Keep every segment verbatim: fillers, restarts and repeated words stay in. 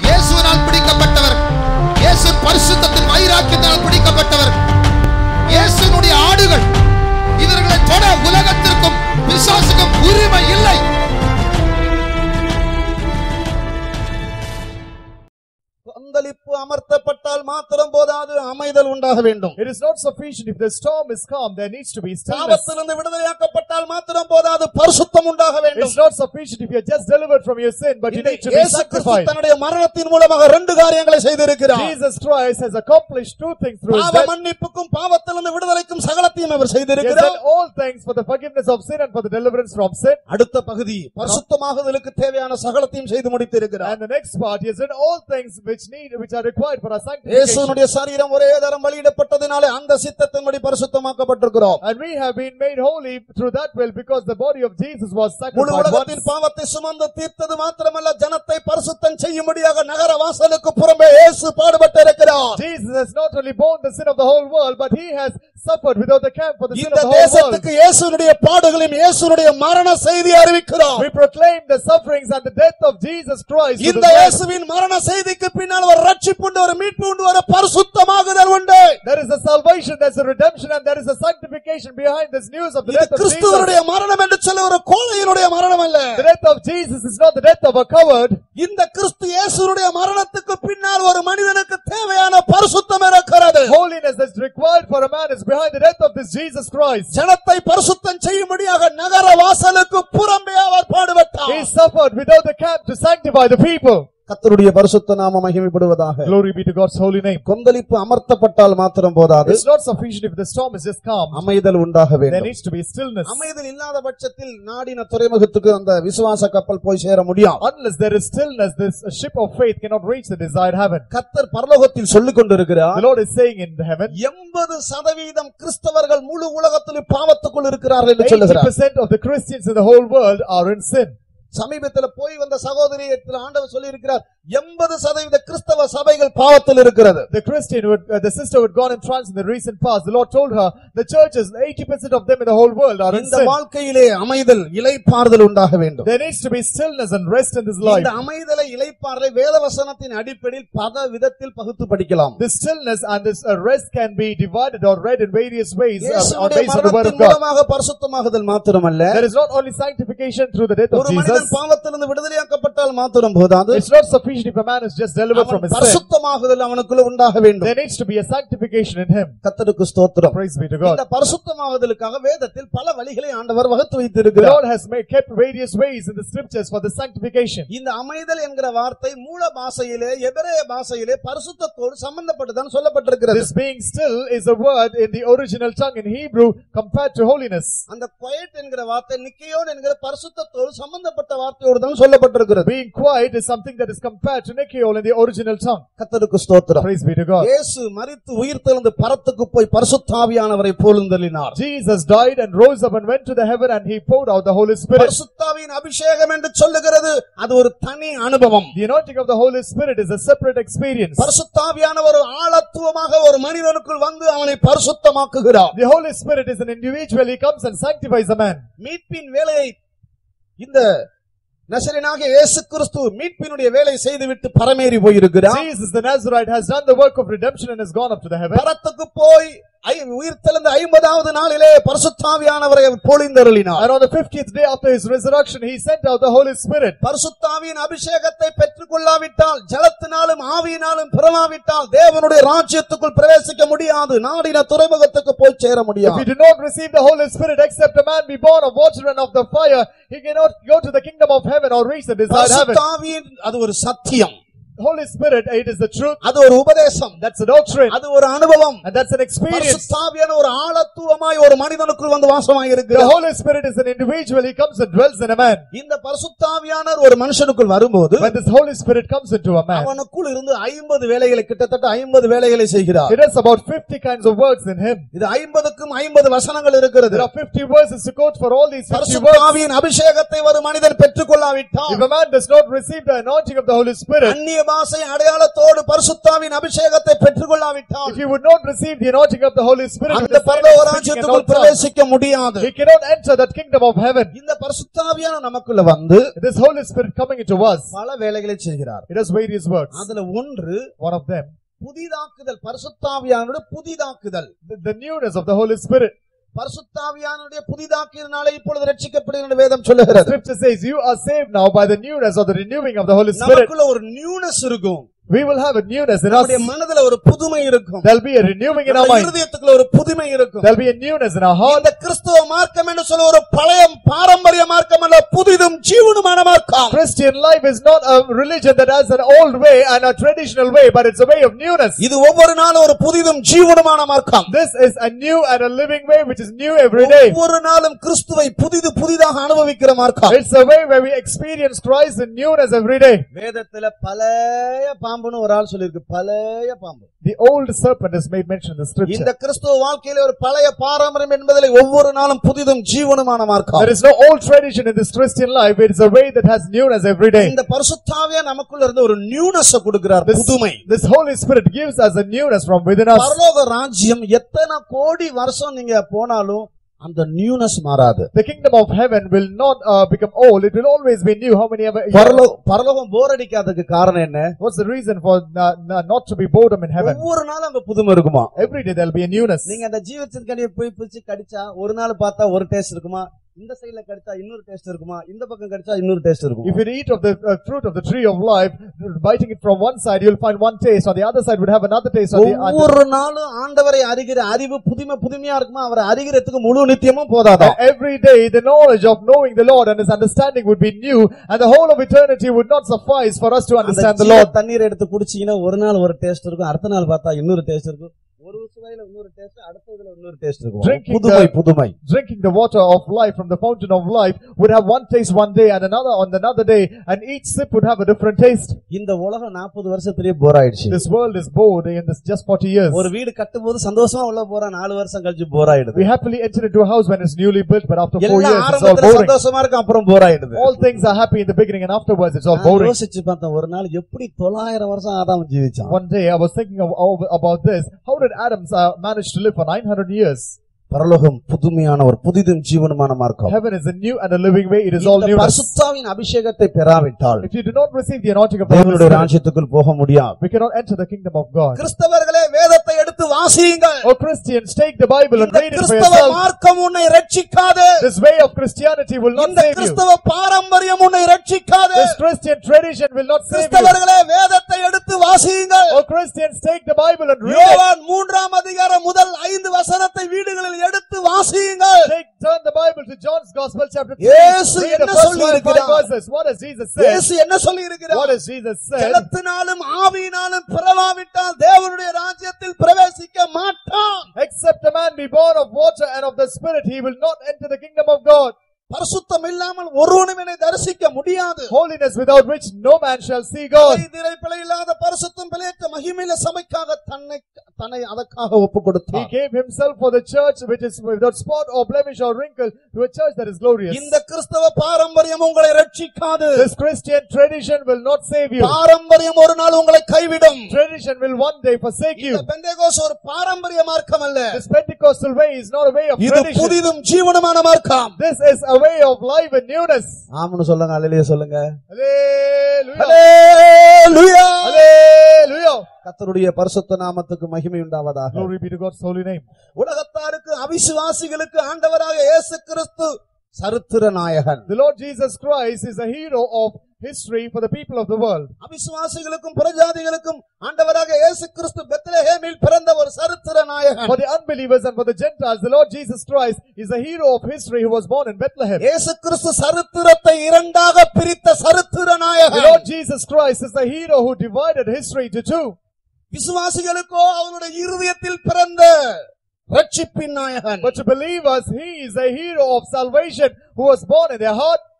இயேசுவினால் பிடிக்கப்பட்டவர், இயேசு பரிசுத்தத்தின் வைராக்கியத்தால் பிடிக்கப்பட்டவர், இயேசுவினுடைய ஆடுகள். இவர்களை தொட உலகத்திற்கும் பிசாசுக்கும் உரிமை இல்லை. கொந்தளிப்பு அமர்த்தப்பட்டால் மாத்திரம் போதாது, அமைதல் உண்டாக வேண்டும். It is not sufficient if the storm is calm, there needs to be stillness. பாவத்திலிருந்து விடுதலையாக்கப்பட்டால் மாத்திரம் போதாது, பரிசுத்தம் உண்டாக வேண்டும். It's not sufficient if you are just delivered from your sin, but you need to be sanctified. தன்னுடைய மரணத்தின் மூலமாக ரெண்டு காரியங்களை செய்திருக்கிறார். Jesus Christ has accomplished two things through his death. பாவ மன்னிப்புக்கும் பாவத்திலிருந்து விடுதலைக்கும் சகலத்தையும் அவர் செய்திருக்கிறார். He has done all things for the forgiveness of sin and for the deliverance from sin. அடுத்த பகுதி பரிசுத்தமாகுதலுக்கு தேவையான சகலத்தையும் செய்து முடித்திருக்கிறார். And the next part, he has done all things which need which are required for our sanctification. இயேசுவினுடைய சரீரம் ஒரே தரம் பலியிடப்பட்டதினாலே அந்த சித்தத்தின்படி பரிசுத்தமாக்கப்பட்டிருக்கிறோம். And we have been made holy through that will because the body of Jesus was sacrificed. முழு உலகத்தின் பாவத்தை சுமந்து தீர்த்தது மாத்திரமல்ல, ஜனத்தை பரிசுத்தம் செய்யும்படியாக நகர வாசலுக்கு புறம்பே இயேசு பாடுபட்டிருக்கிறார். Jesus has not only borne the sin of the whole world, but he has suffered without the camp for the sin of the இந்த whole world. தேசத்துக்கு இயேசுவினுடைய பாடுகளையும் இயேசுவினுடைய மரண செய்தி அறிவிக்கிறோம். We proclaim the sufferings and the death of Jesus Christ. இந்த இயேசுவின் மரண செய்திக்கு பின்னால் ஒரு ரட்சிப்பு உண்டு, ஒரு மீட்பு உண்டு, ஒரு பரிசுத்தமாகுதல் உண்டு. There is a salvation, there is a redemption, and there is a sanctification behind this news of the death of Jesus. கிறிஸ்துவினுடைய மரணம் என்று சொல்ல ஒரு கோழையினுடைய மரணம் அல்ல. The death of Jesus is not the death of a coward. இந்த கிறிஸ்து இயேசுவினுடைய மரணத்துக்கு பின்னால் ஒரு மனிதனுக்கு தேவையான பரிசுத்தம் இருக்கிறது. Holiness that's required for a man is behind the death of this Jesus Christ. ஜனத்தை பரிசுத்தம் செய்யும்படியாக நகர வாசலுக்கு புறம்பே அவர் பாடுபட்டார். He suffered without the camp to sanctify the people. கர்த்தருடைய பரிசுத்த நாமம் மகிமைப்படுவதாக. Glory be to God's holy name. கொந்தளிப்பு அமர்த்தப்பட்டால் மாத்திரம் போதாது. It's not sufficient if the storm is just calm. அமைதல் உண்டாக வேண்டும். There needs to be stillness. அமைதல் இல்லாத பட்சத்தில் நாடின துறைமுகத்துக்கு அந்த விசுவாச கப்பல் போய் சேர முடியாது. Unless there is stillness, this ship of faith cannot reach the desired heaven. கர்த்தர் பரலோகத்தில் சொல்லிக் கொண்டிருக்கிறார். The Lord is saying in heaven, எண்பது சதவீதம் கிறிஸ்தவர்கள் முழு உலகத்தில் பாவத்துக்குள் இருக்கிறார்கள் என்று சொல்லுகிறார். eighty percent of the Christians in the whole world are in sin. சமீபத்தில் போய் வந்த சகோதரியிடத்தில் ஆண்டவர் சொல்லி இருக்கிறார், எண்பது சதவீத கிறிஸ்தவ சபைகள் பாவத்தில் இருக்கிறது. The Christian who had, uh, the sister who had gone in trance in the recent past, the Lord told her the churches, eighty percent of them in the whole world are in இந்த sin. வாழ்க்கையிலே அமைதல் இளைப்பாறுதல் உண்டாக வேண்டும். There needs to be stillness and rest in this life. இந்த அமைதலை இளைப்பாறுதலை வேதவசனத்தின் அடிப்படையில் பல விதத்தில் பகுத்து படிக்கலாம். This stillness and this uh, rest can be divided or read in various ways uh, on இயேசுவுடைய based on the word of மரணத்தின் God. மூலமாக பரிசுத்தமாகுதல் மாத்திரமல்ல, There is not only sanctification through the death of ஒரு Jesus. மனிதன் பாவத்திலிருந்து விடுதலையாக்கப்பட்டால் மாத்திரம் போதாது. It's not sufficient if a man is just delivered from his sin. பரிசுத்தமாகுதல் அவனுக்குள்ள உண்டாக வேண்டும். There needs to be a sanctification in him. கர்த்தருக்கு ஸ்தோத்திரம். Praise be to God. இந்த பரிசுத்தமாகுதலுக்காக வேதத்தில் பல வழிகளை ஆண்டவர் வகுத்து The வைத்திருக்கிறார். Lord has made kept various ways in the scriptures for the sanctification. இந்த அமைதல் என்கிற வார்த்தை மூல பாஷையிலே எபிரேய பாஷையிலே பரிசுத்தத்தோடு சம்பந்தப்பட்டதான் சொல்லப்பட்டிருக்கிறது. This being still is a word in the original tongue in Hebrew compared to holiness. அந்த quiet என்கிற வார்த்தை நிக்கையோன் என்கிற பரிசுத்தத்தோடு சம்பந்தப்பட்ட வார்த்தையோடு தான் சொல்லப்பட்டிருக்கிறது. Being quiet is something that is compared to Nikiol in the original tongue. கர்த்தருக்கு ஸ்தோத்திரம். Praise be to God. இயேசு மரித்து உயிர்த்தெழுந்து பரத்துக்கு போய் பரிசுத்தாவியானவரை போலுந்தளினார். Jesus died and rose up and went to the heaven and he poured out the Holy Spirit. பரிசுத்தாவியின் அபிஷேகம் என்று சொல்லுகிறது அது ஒரு தனி அனுபவம். The anointing of the Holy Spirit is a separate experience. பரிசுத்தாவியானவர் ஆளத்துவமாக ஒரு மனிதனுக்குள் வந்து அவனை பரிசுத்தமாக்குகிறார். The Holy Spirit is an individual. He comes and sanctifies a man. மீட்பின் வேலையை இந்த நசரேயனாகிய இயேசு கிறிஸ்து மீட்பினுடைய வேலை செய்துவிட்டு பரமேறி போயிருக்கிறார். Jesus the Nazarite has done the work of redemption and has gone up to the heaven. பரத்துக்கு போய் உயிர்த்தெழுந்த ஐம்பதாவது நாளிலே பரிசுத்தாவியானவரை பொழிந்தருளினார். And on the fiftieth day after his resurrection he sent out the Holy Spirit. பரிசுத்தாவியின் அபிஷேகத்தை பெற்றுக்கொள்ளாவிட்டால், ஜலத்தினாலும் ஆவியினாலும் பிறவாவிட்டால் தேவனுடைய ராஜ்யத்துக்குள் பிரவேசிக்க முடியாது, நாடின துறைமுகத்துக்கு போய் சேர முடியாது. If you do not receive the Holy Spirit except a man be born of water and of the fire, he cannot go to the kingdom of heaven or reach the desired heaven. பரிசுத்தாவியின் அது ஒரு சத்தியம். Holy Spirit, it is the truth. அது ஒரு உபதேசம். That's a doctrine. அது ஒரு அனுபவம். And that's an experience. பரிசுத்தாவியான ஒரு ஆளத்துவமாய் ஒரு மனிதனுக்குள் வந்து வாசமாய் The இருக்கிறார். Holy Spirit is an individual. He comes and dwells in a man. இந்த பரிசுத்தாவியானவர் ஒரு மனுஷனுக்குள் வரும்போது, when this Holy Spirit comes into a man, அவனுக்குள் இருந்து ஐம்பது வேலைகளை கிட்டத்தட்ட ஐம்பது வேலைகளை செய்கிறார். It has about fifty kinds of words in him. இது ஐம்பதுக்கும் ஐம்பது வசனங்கள் இருக்கிறது. There are fifty verses to quote for all these fifty words. பரிசுத்தாவியின் அபிஷேகத்தை ஒரு மனிதன் பெற்றுக்கொள்ளாவிட்டால், if a man does not receive the anointing of the Holy Spirit, அந்நிய அந்நிய பாஷை அடையாளத்தோடு பரிசுத்தாவின் அபிஷேகத்தை பெற்றுக்கொள்ளாவிட்டால், if you would not receive the anointing of the Holy Spirit, அந்த பரலோக ராஜ்யத்துக்குள் பிரவேசிக்க முடியாது. he cannot enter that kingdom of heaven. இந்த பரிசுத்தாவியான நமக்குள்ள வந்து This Holy Spirit coming into us, பல வேலைகளை செய்கிறார். it does various works. அதுல ஒன்று One of them, புதிதாக்குதல். பரிசுத்தாவியானுடைய புதிதாக்குதல், the, the newness of the Holy Spirit. பரிசுத்தாவியானுடைய புதிதாக்கியதனாலே இப்பொழுது ரட்சிக்கப்படுகிற வேதம் சொல்லுகிறது. Scripture says you are saved now by the newness or the renewing of the Holy Spirit. நமக்குள்ள ஒரு நியூனஸ் இருக்கும். We will have a newness in us. நம்முடைய மனதில ஒரு புதுமை இருக்கும். There will be a renewing in our mind. இதயத்துக்குள்ள ஒரு புதுமை இருக்கும். There will be a newness in our heart. இந்த கிறிஸ்தவ மார்க்கம் என்று சொல்ல ஒரு பழைய பாரம்பரிய மார்க்கம் அல்ல, புதிதும் ஜீவனுமான மார்க்கம். Christian life is not a religion that has an old way and a traditional way, but it's a way of newness. இது ஒவ்வொரு நாளும் ஒரு புதிதும் ஜீவனுமான மார்க்கம். This is a new and a living way which is new every day. ஒவ்வொரு நாளும் கிறிஸ்துவை புதிது புதிதாக அனுபவிக்கிற மார்க்கம். It's a way where we experience Christ in newness every day. வேதத்துல பழைய பாம்புன்னு ஒரு ஆள் சொல்லிருக்கு. பழைய பாம்பு. The old serpent is made mention in the scripture. இந்த கிறிஸ்தவ வாழ்க்கையில ஒரு பழைய பாரம்பரியம் என்பதிலே ஒவ்வொரு நாளும் புதிதும் ஜீவனுமான மார்க்கம். There is no old tradition in this Christian life. It is a way that has newness every day. இந்த பரிசுத்தாவியா நமக்குள்ள இருந்து ஒரு நியூனஸ் கொடுக்கிறார், புதுமை. This Holy Spirit gives us a newness from within us. பரலோக ராஜ்யம் எத்தனை கோடி வருஷம் நீங்க போனாலும் அந்த நியூனஸ் மாறாது. The kingdom of heaven will not uh, become old. It will always be new. How many ever பரலோகம் போர் அடிக்காததுக்கு காரணம் என்ன? What's the reason for uh, not to be boredom in heaven? ஒவ்வொரு நாளும் அங்க புதுமை இருக்குமா? Every day there will be a newness. நீங்க அந்த ஜீவத்தின் கனியை போய் பிடிச்சு கடிச்சா ஒரு நாள் பார்த்தா ஒரு டேஸ்ட் இருக்குமா, இந்த சைடுல கடிச்சா இன்னொரு டேஸ்ட் இருக்குமா, இந்த பக்கம் கடிச்சா இன்னொரு டேஸ்ட் இருக்கும். If you eat of the uh, fruit of the tree of life, biting it from one side, you will find one taste. On the other side would have another taste. On the other. ஒவ்வொரு நாளும் ஆண்டவரை அறிகிற அறிவு புதுமை புதுமையா இருக்குமா, அவரை அறிகிறதுக்கு முழு நித்தியமும் போதாதா? Every day the knowledge of knowing the Lord and His understanding would be new, and the whole of eternity would not suffice for us to understand the Lord. தண்ணீர் எடுத்து குடிச்சீங்கன்னா ஒரு நாள் ஒரு டேஸ்ட் இருக்கும், அடுத்த நாள் பார்த்தா இன்னொரு டேஸ்ட் இருக்கும். ஒரு சுவையில இன்னொரு டேஸ்ட், அடுத்ததுல இன்னொரு டேஸ்ட் இருக்கும். புதுமை புதுமை. Drinking the water of life from the fountain of life would have one taste one day and another on another day, and each sip would have a different taste. இந்த உலகம் நாற்பது வருஷத்திலேயே போர் ஆயிடுச்சு. This world is bored in this just forty years. ஒரு வீடு கட்டும்போது சந்தோஷமா உள்ள போறா, நாலு வருஷம் கழிச்சு போர் ஆயிடுது. We happily enter into a house when it's newly built, but after four years it's all boring. சந்தோஷமா இருக்கு, அப்புறம் போர் ஆயிடுது. All things are happy in the beginning and afterwards it's all boring. யோசிச்சு பார்த்தா ஒரு நாள் எப்படி தொள்ளாயிரம் வருஷம் ஆதாம் ஜீவிச்சான். One day I was thinking of, about this. How did Adam uh, manage to live for nine hundred years? பரலோகம் புதுமையான ஒரு புதிதும் ஜீவனுமான மார்க்கம். Heaven is a new and a living way. It is all new. பரிசுத்தாவின் அபிஷேகத்தை பெறாவிட்டால், if you do not receive the anointing of the Holy தேவனுடைய ராஜ்யத்துக்குள் போக முடியாது. we cannot enter the kingdom of God. கிறிஸ்தவர்களே வேதத்தை எடுத்து வாசியுங்கள். Oh Christians, take the Bible and read it for yourself. கிறிஸ்தவ மார்க்கம் உன்னை ரட்சிக்காது. This way of Christianity will not save you. கிறிஸ்தவ பாரம்பரியம் உன்னை ரட்சிக்காது. This Christian tradition will not save you. கிறிஸ்தவர்களே வேதத்தை எடுத்து வாசியுங்கள். Oh Christians, take the Bible and read it. யோவான் மூன்றாம் அதிகாரம் முதல் ஐந்து வசனத்தை வீடுகளில் எடுத்து வாசியுங்கள். Take turn the Bible to John's Gospel chapter three. இயேசு Read என்ன the first சொல்லி five இருக்கிறார்? verses. What has Jesus said? இயேசு என்ன சொல்லி இருக்கிறார்? What has Jesus said? ஜலத்தினாலும் ஆவியினாலும் பிறவாவிட்டால் தேவனுடைய ராஜ்யத்தில் பிரவேசிக்க மாட்டான். Except a man be born of water and of the Spirit, he will not enter the kingdom of God. பரிசுத்தம் இல்லாமல் ஒருவனும் என்னை தரிசிக்க முடியாது. Holiness without which no man shall see God. பிழை இல்லாத பரிசுத்தம் பிழையற்ற மகிமையுள்ள சபைக்காக தன்னை தன்னை அதற்காக ஒப்புக்கொடுத்தார். He gave himself for the church which is without spot or blemish or wrinkle, to a church that is glorious. இந்த கிறிஸ்தவ பாரம்பரியம் உங்களை ரட்சிக்காது. This Christian tradition will not save you. பாரம்பரியம் ஒரு நாள் உங்களை கைவிடும். Tradition will one day forsake you. இந்த பெந்தேகோஸ் ஒரு பாரம்பரிய மார்க்கம் அல்ல. This Pentecostal way is not a way of tradition. இது புதிதும் ஜீவனுமான மார்க்கம். This is a way of life and newness. ஆமென் சொல்லுங்க, அல்லேலூயா சொல்லுங்க. Hallelujah. Hallelujah. Hallelujah. கர்த்தருடைய பரிசுத்த நாமத்துக்கு மகிமை உண்டாவதாக. Glory be to God's holy name. உலகத்தாருக்கு அவிசுவாசிகளுக்கு ஆண்டவராக இயேசு கிறிஸ்து சரித்திர நாயகன். The Lord Jesus Christ is a hero of history for the people of the world. அவிசுவாசிகளுக்கும் புறஜாதிகளுக்கும் ஆண்டவராக இயேசு கிறிஸ்து பெத்லஹேமில் பிறந்த ஒரு சரித்திர நாயகன். For the unbelievers and for the Gentiles, the Lord Jesus Christ is a hero of history who was born in Bethlehem. இயேசு கிறிஸ்து சரித்திரத்தை இரண்டாக பிரித்த சரித்திர நாயகன். The Lord Jesus Christ is the hero who divided history into two. விசுவாசிகளுக்கோ அவருடைய இருதயத்தில் பிறந்த ரட்சிப்பின் நாயகன். But to believers, he is a hero of salvation who was born in their heart.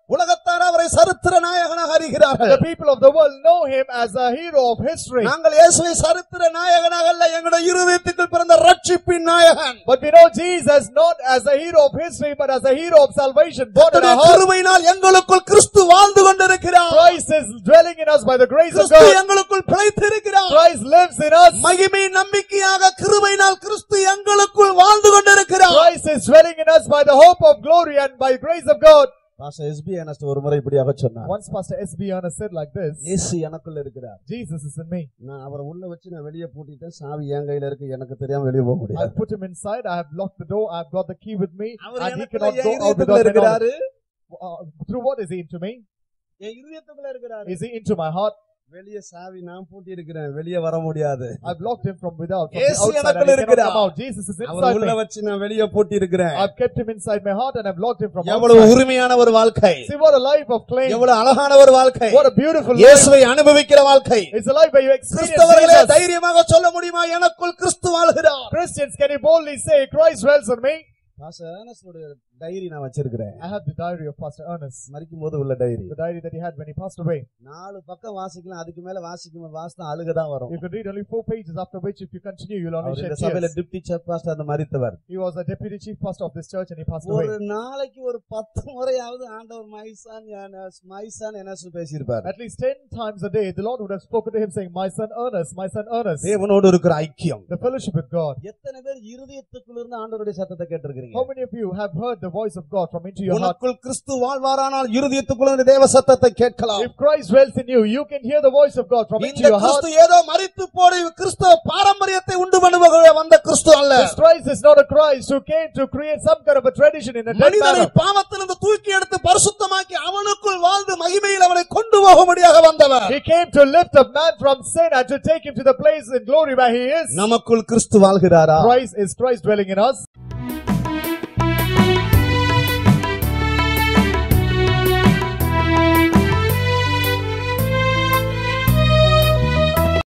உலகத்தார் அவரை சரித்திர நாயகனாக அறிகிறார்கள். The people of the world know him as a hero of history. நாங்கள் இயேசுவை சரித்திர நாயகனாக அல்ல, எங்களுடைய இருதயத்துக்குள் பிறந்த ரட்சிப்பின் நாயகன். But we know Jesus not as a hero of history but as a hero of salvation. born in our heart. கிருபையினால் எங்களுக்குள் கிறிஸ்து வாழ்ந்து கொண்டிருக்கிறார். Christ is dwelling in us by the grace of Kristu God. எங்களுக்குள் பிழைத்திருக்கிறார். Christ lives in us. மகிமை நம்பிக்கையாக கிருபையினால் கிறிஸ்து எங்களுக்குள் வாழ்ந்து கொண்டிருக்கிறார். Christ is dwelling in us by the hope of glory and by grace of God. Pastor S P Ernest ஒரு முறை இப்படியாக சொன்னார். Once Pastor S B Ernest said like this, இயேசு எனக்குள்ள இருக்கிறார். Jesus is in me. நான் அவரை உள்ள வச்சு நான் வெளியே பூட்டிட்டேன், சாவி என் கையில இருக்கு, எனக்கு தெரியாம வெளியே போக I முடியாது. put him inside, I have locked the door, I have got the key with me, our and he எனக்குள்ள cannot go N out இதயத்துக்குள்ள without my இருக்கிறாரு. knowledge. Uh, through what is he into me? என் இதயத்துக்குள்ள இருக்கிறாரு. Is he into my heart? வெளியே சாவி நான் பூட்டி இருக்கிறேன், வெளியே வர முடியாது. I've locked him from without, from the இயேசு outside, and எனக்குள்ள he cannot இருக்கிறார். come out. Jesus is our inside உள்ள me. வச்சு நான் வெளியே பூட்டி இருக்கிறேன். I've kept him inside my heart and I've locked him from எவ்வளவு outside. உரிமையான ஒரு வாழ்க்கை, See what a life of claim. எவ்வளவு அழகான ஒரு வாழ்க்கை, What a beautiful life. இயேசுவை அனுபவிக்கிற வாழ்க்கை. It's a life where you experience கிறிஸ்தவர்களே Jesus. தைரியமாக சொல்ல முடியுமா, எனக்குள் கிறிஸ்து வாழ்கிறார்? Christians, can you boldly say, Christ dwells in me? Pastor ஏர்னஸ்டோட டைரி நான் வச்சிருக்கிறேன். I have the diary of Pastor Ernest. மரிக்கும் போது உள்ள டைரி. The diary that he had when he passed away. நாலு பக்கம் வாசிக்கலாம், அதுக்கு மேல வாசிக்கும் வாசித்தா அழுக தான் வரும். You can read only four pages, after which if you continue you'll only அவர் இந்த shed சபையில tears. டிப்டி சீஃப் பாஸ்டர் அந்த மரித்தவர். He was a deputy chief pastor of this church and he passed ஒரு away. நாளைக்கு ஒரு பத்து முறையாவது ஆண்டவர் மைசான் யானஸ் மைசான் எனஸ் பேசியிருப்பார். At least ten times a day the Lord would have spoken to him saying, my son Ernest, my son Ernest. தேவனோடு இருக்கிற ஐக்கியம். The fellowship with God. எத்தனை பேர் இருதயத்துக்குள்ள இருந்து ஆண்டவருடைய சத்தத்தை கேட்டிருக்கீங்க? How many of you have heard the voice of God from into your heart? உனக்குள் கிறிஸ்து வாழ்வாரானால் இருதயத்துக்குள்ள இருந்து தேவ சத்தத்தை கேட்கலாம். If Christ dwells in you, you can hear the voice of God from into இந்த your heart. கிறிஸ்து ஏதோ மரித்து போய் கிறிஸ்தவ பாரம்பரியத்தை உண்டு பண்ணுவதாக வந்த கிறிஸ்து அல்ல. This Christ is not a Christ who came to create some kind of a tradition in a dead மனிதனை manner. பாவத்திலிருந்து தூக்கி எடுத்து பரிசுத்தமாக்கி அவனுக்குள் வாழ்ந்து மகிமையில் அவனை கொண்டு போகும்படியாக வந்தவர். He came to lift a man from sin and to take him to the place in glory where he is. நமக்குள் கிறிஸ்து வாழ்கிறாரா? Christ is Christ dwelling in us.